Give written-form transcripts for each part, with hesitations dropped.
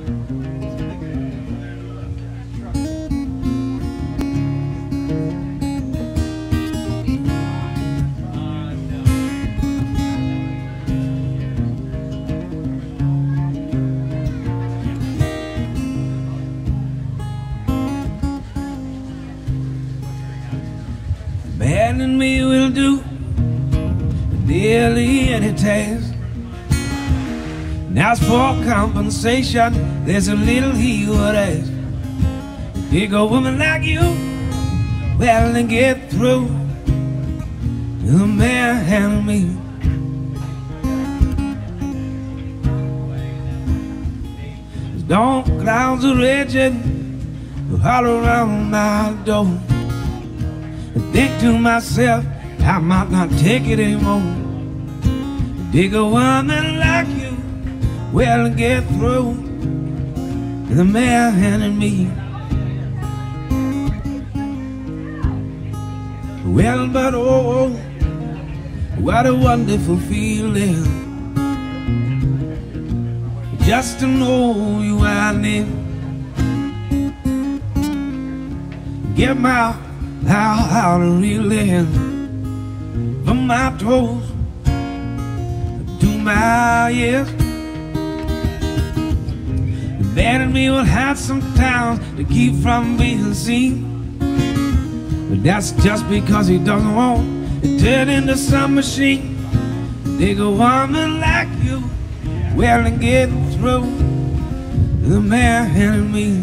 Abandon me will do nearly any task. Now for compensation, there's a little he would ask. Pick a woman like you, well, and get through the man and me. Storm clouds are raging all around my door. I think to myself, I might not take it anymore. Dig a woman like you, well, and get through the man and me. Well, but oh, what a wonderful feeling, just to know you I need. Get my heart reeling from my toes to my ears. Abandon me will have some towns to keep from being seen, but that's just because he doesn't want to turn into some machine. Dig a woman like you, well, and get through the man and me.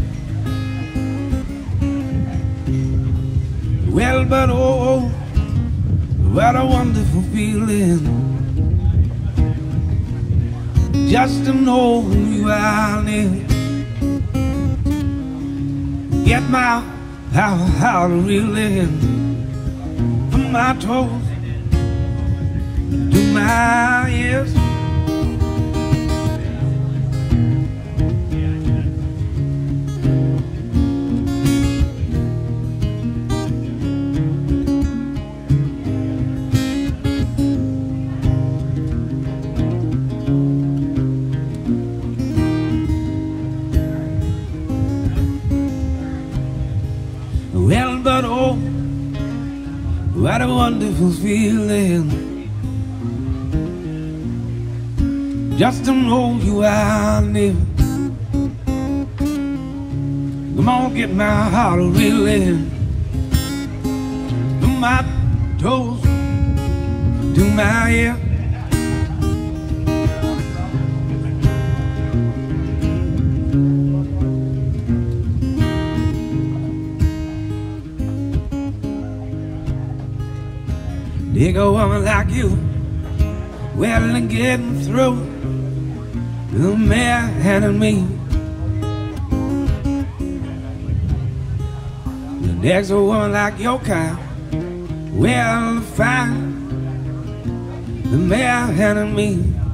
Well, but oh, what a wonderful feeling, just to know you I need. Get my heart reeling from my toes to my ears. Well, but oh, what a wonderful feeling, just to know you I live. Come on, get my heart reeling from my toes to my ear. Dig a woman like you, well, and getting through the man and me. The next a woman like your kind, well, fine, the man and me.